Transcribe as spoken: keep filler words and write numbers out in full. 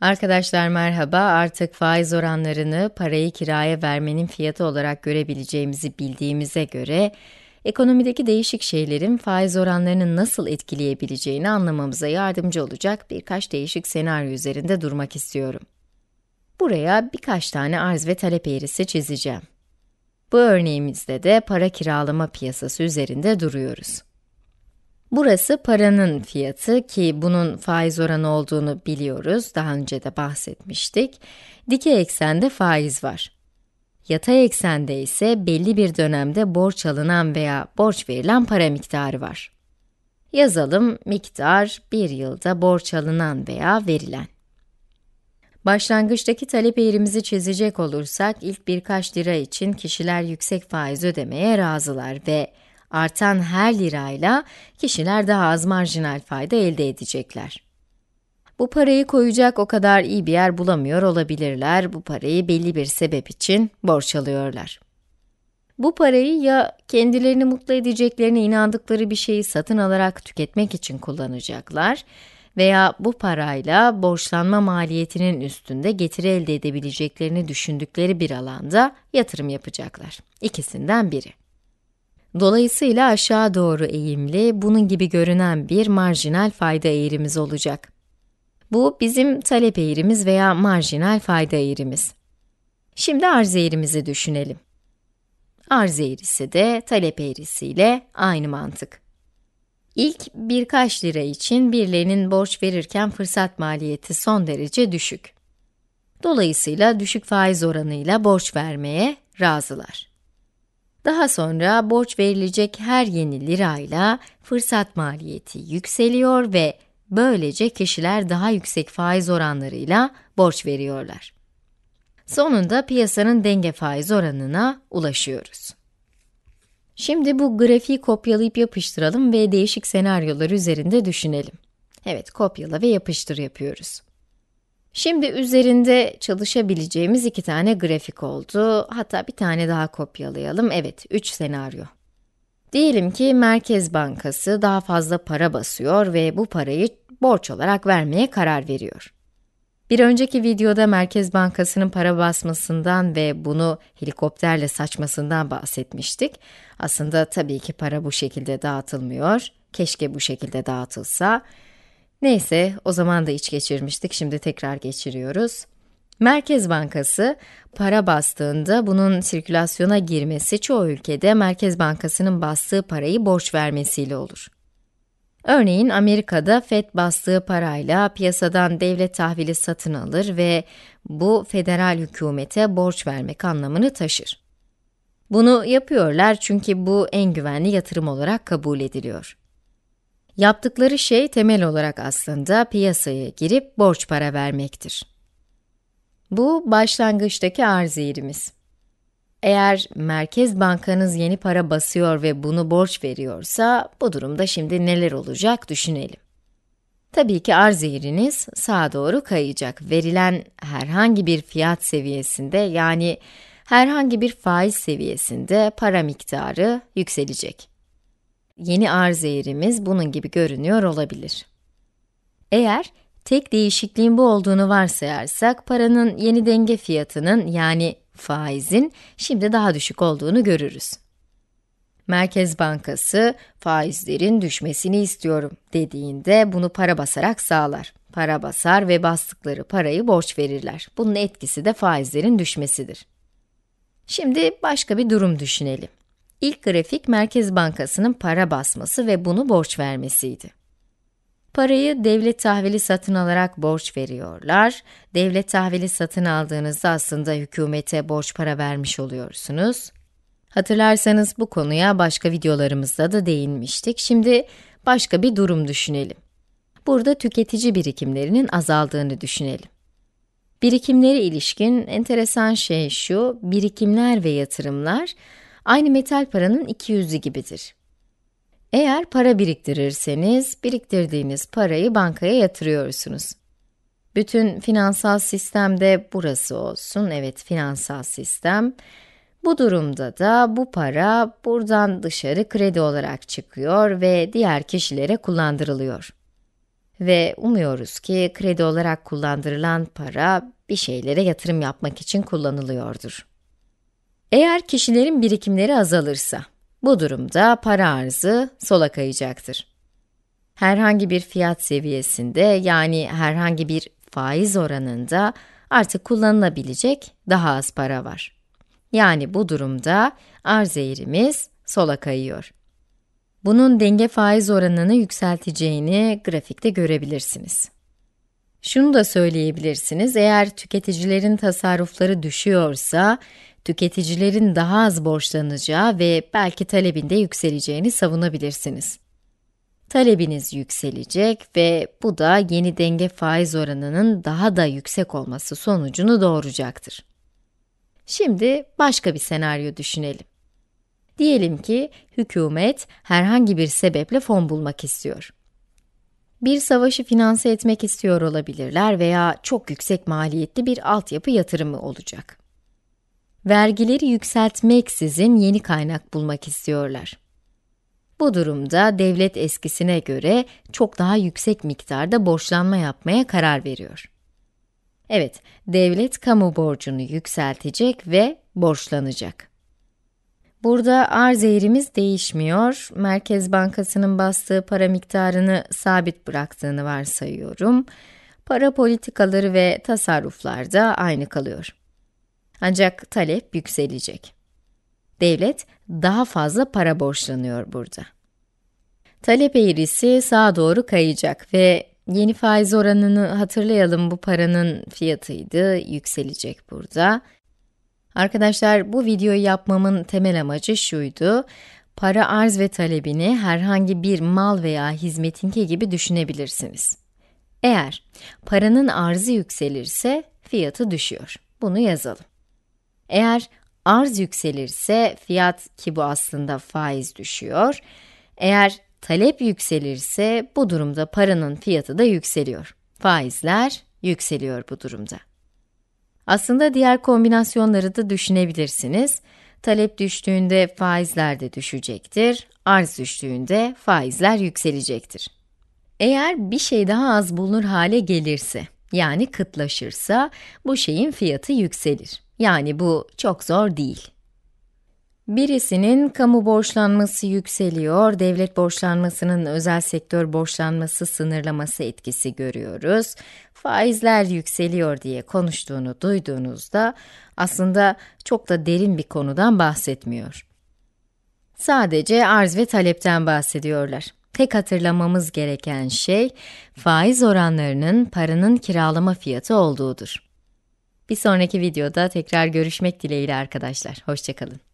Arkadaşlar merhaba, artık faiz oranlarını parayı kiraya vermenin fiyatı olarak görebileceğimizi bildiğimize göre, ekonomideki değişik şeylerin faiz oranlarını nasıl etkileyebileceğini anlamamıza yardımcı olacak birkaç değişik senaryo üzerinde durmak istiyorum. Buraya birkaç tane arz ve talep eğrisi çizeceğim. Bu örneğimizde de para kiralama piyasası üzerinde duruyoruz. Burası paranın fiyatı ki bunun faiz oranı olduğunu biliyoruz, daha önce de bahsetmiştik. Dikey eksende faiz var. Yatay eksende ise belli bir dönemde borç alınan veya borç verilen para miktarı var. Yazalım, miktar bir yılda borç alınan veya verilen. Başlangıçtaki talep eğrimizi çizecek olursak, ilk birkaç lira için kişiler yüksek faiz ödemeye razılar ve artan her lirayla kişiler daha az marjinal fayda elde edecekler. Bu parayı koyacak o kadar iyi bir yer bulamıyor olabilirler, bu parayı belli bir sebep için borç alıyorlar. Bu parayı ya kendilerini mutlu edeceklerine inandıkları bir şeyi satın alarak tüketmek için kullanacaklar veya bu parayla borçlanma maliyetinin üstünde getiri elde edebileceklerini düşündükleri bir alanda yatırım yapacaklar. İkisinden biri. Dolayısıyla aşağı doğru eğimli, bunun gibi görünen bir marjinal fayda eğrimiz olacak. Bu bizim talep eğrimiz veya marjinal fayda eğrimiz. Şimdi arz eğrimizi düşünelim. Arz eğrisi de talep eğrisiyle aynı mantık. İlk birkaç lira için birilerinin borç verirken fırsat maliyeti son derece düşük. Dolayısıyla düşük faiz oranıyla borç vermeye razılar. Daha sonra borç verilecek her yeni lirayla fırsat maliyeti yükseliyor ve böylece kişiler daha yüksek faiz oranlarıyla borç veriyorlar. Sonunda piyasanın denge faiz oranına ulaşıyoruz. Şimdi bu grafiği kopyalayıp yapıştıralım ve değişik senaryolar üzerinde düşünelim. Evet, kopyala ve yapıştır yapıyoruz. Şimdi üzerinde çalışabileceğimiz iki tane grafik oldu. Hatta bir tane daha kopyalayalım. Evet, üç senaryo. Diyelim ki Merkez Bankası daha fazla para basıyor ve bu parayı borç olarak vermeye karar veriyor. Bir önceki videoda Merkez Bankası'nın para basmasından ve bunu helikopterle saçmasından bahsetmiştik. Aslında tabii ki para bu şekilde dağıtılmıyor. Keşke bu şekilde dağıtılsa. Neyse, o zaman da iç geçirmiştik, şimdi tekrar geçiriyoruz. Merkez Bankası, para bastığında bunun sirkülasyona girmesi çoğu ülkede Merkez Bankası'nın bastığı parayı borç vermesiyle olur. Örneğin Amerika'da Fed bastığı parayla piyasadan devlet tahvili satın alır ve bu federal hükümete borç vermek anlamını taşır. Bunu yapıyorlar çünkü bu en güvenli yatırım olarak kabul ediliyor. Yaptıkları şey temel olarak aslında piyasaya girip borç para vermektir. Bu başlangıçtaki arz eğrimiz. Eğer Merkez Bankanız yeni para basıyor ve bunu borç veriyorsa, bu durumda şimdi neler olacak düşünelim. Tabii ki arz eğriniz sağa doğru kayacak. Verilen herhangi bir fiyat seviyesinde, yani herhangi bir faiz seviyesinde para miktarı yükselecek. Yeni arz eğrimiz bunun gibi görünüyor olabilir. Eğer tek değişikliğin bu olduğunu varsayarsak, paranın yeni denge fiyatının, yani faizin şimdi daha düşük olduğunu görürüz. Merkez Bankası, faizlerin düşmesini istiyorum dediğinde bunu para basarak sağlar. Para basar ve bastıkları parayı borç verirler. Bunun etkisi de faizlerin düşmesidir. Şimdi başka bir durum düşünelim. İlk grafik Merkez Bankası'nın para basması ve bunu borç vermesiydi. Parayı devlet tahvili satın alarak borç veriyorlar. Devlet tahvili satın aldığınızda aslında hükümete borç para vermiş oluyorsunuz. Hatırlarsanız bu konuya başka videolarımızda da değinmiştik. Şimdi başka bir durum düşünelim. Burada tüketici birikimlerinin azaldığını düşünelim. Birikimlere ilişkin enteresan şey şu, birikimler ve yatırımlar aynı metal paranın iki yüzü gibidir. Eğer para biriktirirseniz, biriktirdiğiniz parayı bankaya yatırıyorsunuz. Bütün finansal sistemde burası olsun, evet finansal sistem. Bu durumda da bu para buradan dışarı kredi olarak çıkıyor ve diğer kişilere kullandırılıyor. Ve umuyoruz ki kredi olarak kullandırılan para bir şeylere yatırım yapmak için kullanılıyordur. Eğer kişilerin birikimleri azalırsa, bu durumda para arzı sola kayacaktır. Herhangi bir fiyat seviyesinde, yani herhangi bir faiz oranında artık kullanılabilecek daha az para var. Yani bu durumda arz eğrimiz sola kayıyor. Bunun denge faiz oranını yükselteceğini grafikte görebilirsiniz. Şunu da söyleyebilirsiniz, eğer tüketicilerin tasarrufları düşüyorsa, tüketicilerin daha az borçlanacağı ve belki talebinde yükseleceğini savunabilirsiniz. Talebiniz yükselecek ve bu da yeni denge faiz oranının daha da yüksek olması sonucunu doğuracaktır. Şimdi başka bir senaryo düşünelim. Diyelim ki hükümet herhangi bir sebeple fon bulmak istiyor. Bir savaşı finanse etmek istiyor olabilirler veya çok yüksek maliyetli bir altyapı yatırımı olacak. Vergileri yükseltmeksizin yeni kaynak bulmak istiyorlar. Bu durumda devlet eskisine göre çok daha yüksek miktarda borçlanma yapmaya karar veriyor. Evet, devlet kamu borcunu yükseltecek ve borçlanacak. Burada arz eğrimiz değişmiyor. Merkez Bankası'nın bastığı para miktarını sabit bıraktığını varsayıyorum. Para politikaları ve tasarruflar da aynı kalıyor. Ancak talep yükselecek. Devlet daha fazla para borçlanıyor burada. Talep eğrisi sağa doğru kayacak ve yeni faiz oranını hatırlayalım, bu paranın fiyatıydı, yükselecek burada. Arkadaşlar, bu videoyu yapmamın temel amacı şuydu: para arz ve talebini herhangi bir mal veya hizmetinki gibi düşünebilirsiniz. Eğer paranın arzı yükselirse fiyatı düşüyor. Bunu yazalım. Eğer arz yükselirse fiyat, ki bu aslında faiz, düşüyor. Eğer talep yükselirse bu durumda paranın fiyatı da yükseliyor. Faizler yükseliyor bu durumda. Aslında diğer kombinasyonları da düşünebilirsiniz. Talep düştüğünde faizler de düşecektir, arz düştüğünde faizler yükselecektir. Eğer bir şey daha az bulunur hale gelirse, yani kıtlaşırsa, bu şeyin fiyatı yükselir. Yani bu çok zor değil. Birisinin kamu borçlanması yükseliyor, devlet borçlanmasının özel sektör borçlanması sınırlaması etkisi görüyoruz. Faizler yükseliyor diye konuştuğunu duyduğunuzda aslında çok da derin bir konudan bahsetmiyor. Sadece arz ve talepten bahsediyorlar. Tek hatırlamamız gereken şey, faiz oranlarının paranın kiralama fiyatı olduğudur. Bir sonraki videoda tekrar görüşmek dileğiyle arkadaşlar. Hoşça kalın.